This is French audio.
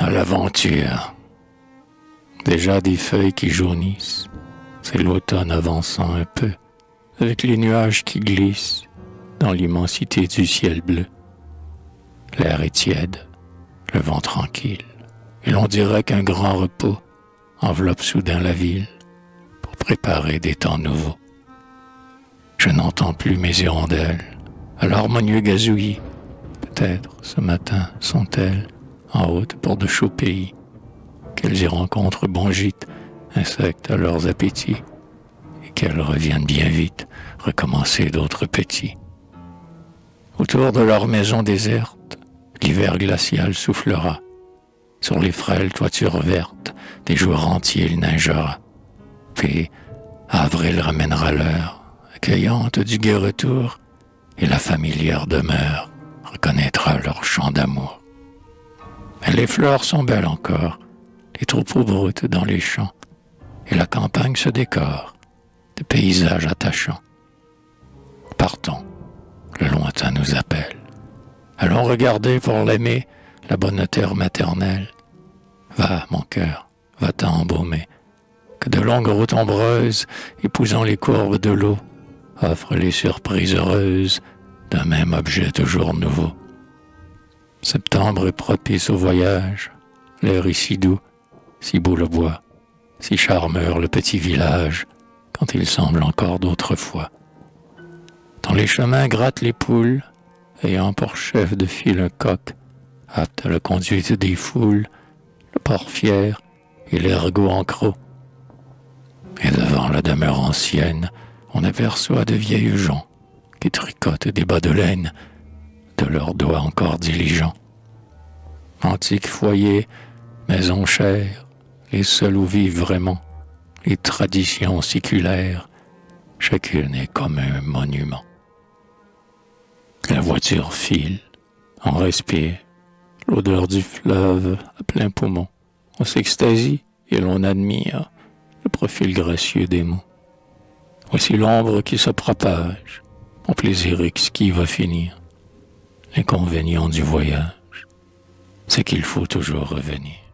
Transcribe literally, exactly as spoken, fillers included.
à l'aventure. Déjà des feuilles qui jaunissent, c'est l'automne avançant un peu, avec les nuages qui glissent dans l'immensité du ciel bleu. L'air est tiède, le vent tranquille, et l'on dirait qu'un grand repos enveloppe soudain la ville pour préparer des temps nouveaux. Je n'entends plus mes hirondelles, à l'harmonieux gazouillis. Peut-être, ce matin, sont-elles en route pour de chauds pays, qu'elles y rencontrent bon gîte, insectes à leurs appétits, et qu'elles reviennent bien vite recommencer d'autres petits. Autour de leur maison déserte, l'hiver glacial soufflera. Sur les frêles toitures vertes, des jours entiers il neigera. Puis, avril ramènera l'heure, accueillante du gai retour, et la familière demeure reconnaîtra leur chant d'amour. Mais les fleurs sont belles encore, les troupeaux broutent dans les champs, et la campagne se décore de paysages attachants. Partons, le lointain nous appelle. Allons regarder pour l'aimer la bonne terre maternelle. Va, mon cœur, va t'embaumer, que de longues routes ombreuses, épousant les courbes de l'eau, offrent les surprises heureuses d'un même objet toujours nouveau. Septembre est propice au voyage, l'air est si doux, si beau le bois, si charmeur le petit village, quand il semble encore d'autrefois. Dans les chemins grattent les poules, ayant pour chef de file un coq, apte à la conduite des foules, le porc fier et l'ergot en croc. Et devant la demeure ancienne, on aperçoit de vieilles gens qui tricotent des bas de laine de leurs doigts encore diligents. Antique foyer, maison chère, les seuls où vivent vraiment les traditions séculaires, chacune est comme un monument. La voiture file, on respire, l'odeur du fleuve à plein poumon. On s'extasie et l'on admire le profil gracieux des mots. Voici l'ombre qui se propage, mon plaisir exquis va finir. L'inconvénient du voyage, c'est qu'il faut toujours revenir.